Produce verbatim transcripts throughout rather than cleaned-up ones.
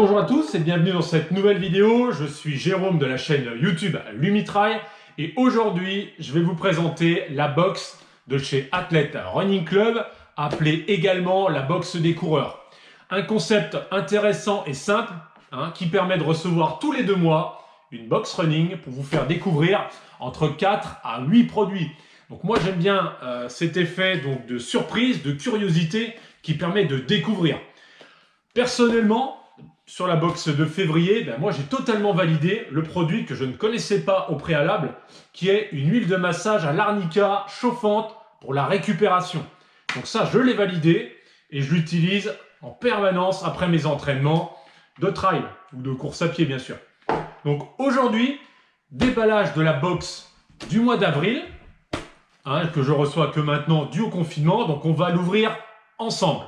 bonjour à tous et bienvenue dans cette nouvelle vidéo. Je suis Jérôme de la chaîne YouTube Lumitrail et aujourd'hui je vais vous présenter la box de chez Athlete Running Club, appelée également la box des coureurs. Un concept intéressant et simple hein, qui permet de recevoir tous les deux mois une box running pour vous faire découvrir entre quatre à huit produits. Donc moi j'aime bien euh, cet effet donc, de surprise, de curiosité qui permet de découvrir. Personnellement, sur la box de février, ben moi j'ai totalement validé le produit que je ne connaissais pas au préalable, qui est une huile de massage à l'arnica chauffante pour la récupération. Donc ça, je l'ai validé et je l'utilise en permanence après mes entraînements de trail ou de course à pied bien sûr. Donc aujourd'hui, déballage de la box du mois d'avril, hein, que je reçois que maintenant dû au confinement, donc on va l'ouvrir ensemble.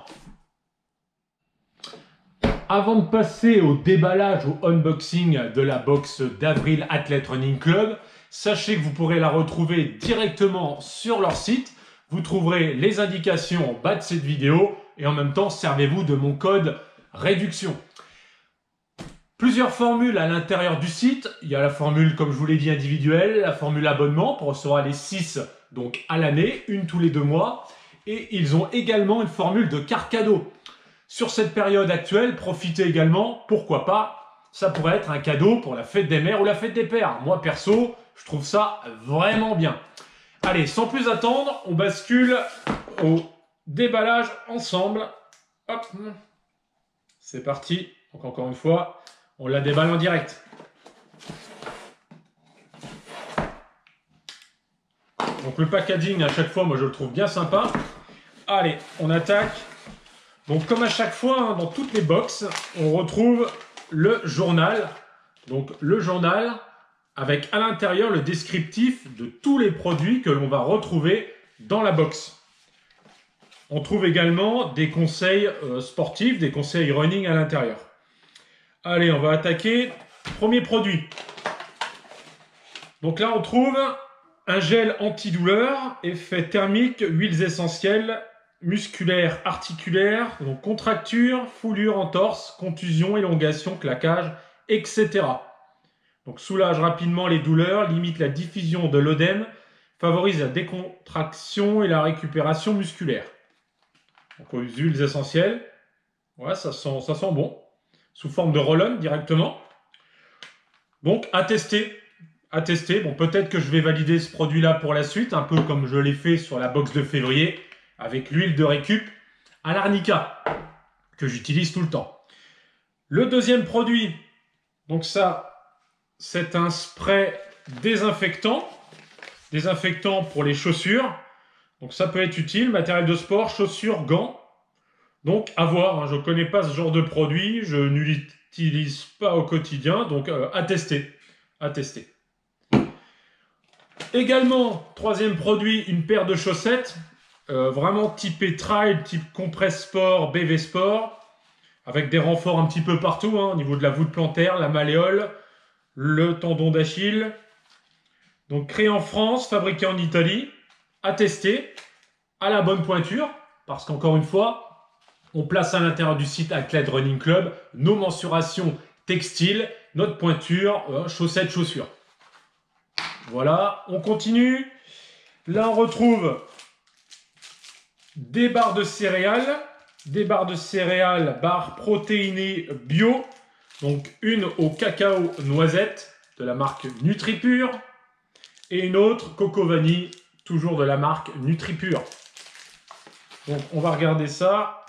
Avant de passer au déballage, au unboxing de la box d'Avril Athlete Running Club, sachez que vous pourrez la retrouver directement sur leur site. Vous trouverez les indications en bas de cette vidéo et en même temps, servez-vous de mon code réduction. Plusieurs formules à l'intérieur du site. Il y a la formule, comme je vous l'ai dit, individuelle, la formule abonnement pour recevoir les six donc à l'année, une tous les deux mois. Et ils ont également une formule de carte cadeau. Sur cette période actuelle, profitez également, pourquoi pas, ça pourrait être un cadeau pour la fête des mères ou la fête des pères. Moi, perso, je trouve ça vraiment bien. Allez, sans plus attendre, on bascule au déballage ensemble. Hop, c'est parti. Donc encore une fois, on la déballe en direct. Donc le packaging, à chaque fois, moi, je le trouve bien sympa. Allez, on attaque. Donc comme à chaque fois, hein, dans toutes les box, on retrouve le journal. Donc le journal avec à l'intérieur le descriptif de tous les produits que l'on va retrouver dans la box. On trouve également des conseils euh, sportifs, des conseils running à l'intérieur. Allez, on va attaquer. Premier produit. Donc là, on trouve un gel antidouleur, effet thermique, huiles essentielles, musculaire, articulaire, donc contracture, foulure, entorse, contusion, élongation, claquage, et cetera. Donc soulage rapidement les douleurs, limite la diffusion de l'œdème, favorise la décontraction et la récupération musculaire. Donc aux huiles essentielles, ouais, ça sent, ça sent bon, sous forme de roll-on directement. Donc à tester, à tester. Bon, peut-être que je vais valider ce produit-là pour la suite, un peu comme je l'ai fait sur la box de février, avec l'huile de récup à l'arnica, que j'utilise tout le temps. Le deuxième produit, donc ça, c'est un spray désinfectant, désinfectant pour les chaussures. Donc ça peut être utile, matériel de sport, chaussures, gants. Donc à voir, hein, je ne connais pas ce genre de produit, je ne l'utilise pas au quotidien, donc euh, à tester, à tester. Également, troisième produit, une paire de chaussettes. Euh, vraiment typé trail, type compresse sport, B V sport, avec des renforts un petit peu partout, hein, au niveau de la voûte plantaire, la malléole, le tendon d'Achille. Donc créé en France, fabriqué en Italie, à tester, à la bonne pointure, parce qu'encore une fois, on place à l'intérieur du site Athlete Running Club nos mensurations textiles, notre pointure, euh, chaussettes, chaussures. Voilà, on continue. Là, on retrouve des barres de céréales, des barres de céréales, barres protéinées bio, donc une au cacao noisette de la marque NutriPure et une autre coco vanille, toujours de la marque NutriPure. Donc on va regarder ça.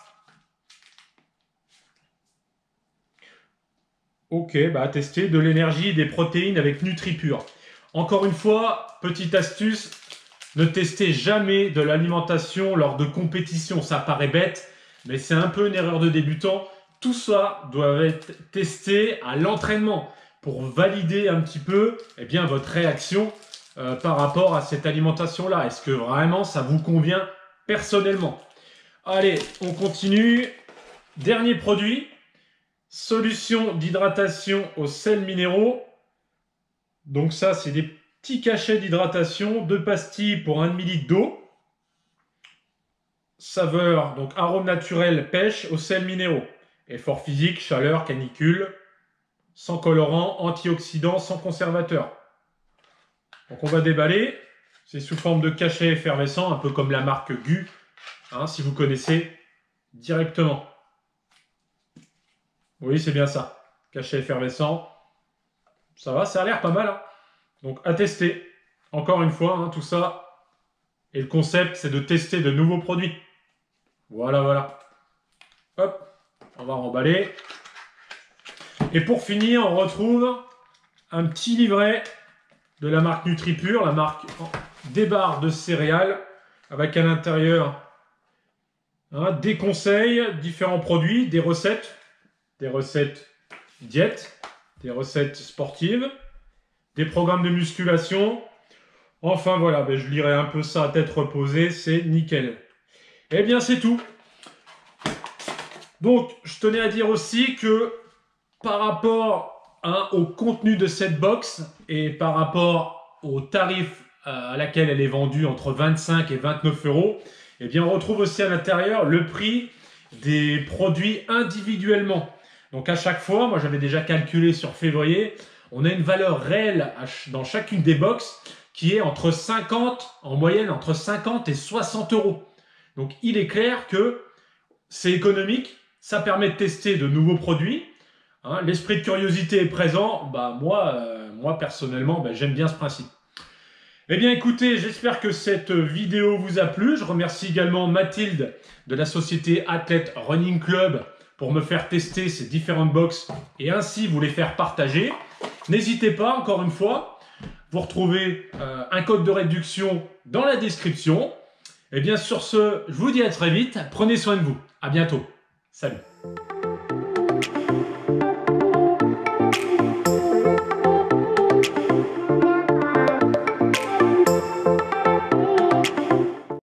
Ok, bah à tester de l'énergie et des protéines avec NutriPure. Encore une fois, petite astuce. Ne testez jamais de l'alimentation lors de compétitions. Ça paraît bête, mais c'est un peu une erreur de débutant. Tout ça doit être testé à l'entraînement pour valider un petit peu eh bien, votre réaction euh, par rapport à cette alimentation-là. Est-ce que vraiment ça vous convient personnellement? Allez, on continue. Dernier produit, solution d'hydratation aux sels minéraux. Donc ça, c'est des petit cachet d'hydratation, deux pastilles pour un demi-litre d'eau. Saveur, donc arôme naturel, pêche aux sels minéraux. Effort physique, chaleur, canicule, sans colorant, antioxydant, sans conservateur. Donc on va déballer. C'est sous forme de cachet effervescent, un peu comme la marque Gu, hein, si vous connaissez directement. Oui, c'est bien ça. Cachet effervescent. Ça va, ça a l'air pas mal. Hein. Donc à tester. Encore une fois, hein, tout ça. Et le concept, c'est de tester de nouveaux produits. Voilà, voilà. Hop, on va remballer. Et pour finir, on retrouve un petit livret de la marque NutriPure, la marque des barres de céréales, avec à l'intérieur hein, des conseils, différents produits, des recettes, des recettes diète, des recettes sportives, des programmes de musculation. Enfin voilà, ben, je lirai un peu ça à tête reposée, c'est nickel. Eh bien c'est tout. Donc je tenais à dire aussi que par rapport hein, au contenu de cette box et par rapport au tarif euh, à laquelle elle est vendue entre vingt-cinq et vingt-neuf euros, eh bien on retrouve aussi à l'intérieur le prix des produits individuellement. Donc à chaque fois, moi j'avais déjà calculé sur février, on a une valeur réelle dans chacune des box qui est entre cinquante, en moyenne entre cinquante et soixante euros. Donc il est clair que c'est économique, ça permet de tester de nouveaux produits. Hein, l'esprit de curiosité est présent, bah moi, euh, moi personnellement, bah, j'aime bien ce principe. Eh bien écoutez, j'espère que cette vidéo vous a plu. Je remercie également Mathilde de la société Athlète Running Club pour me faire tester ces différentes box et ainsi vous les faire partager. N'hésitez pas, encore une fois, vous retrouvez euh, un code de réduction dans la description. Et bien sur ce, je vous dis à très vite, prenez soin de vous. À bientôt. Salut.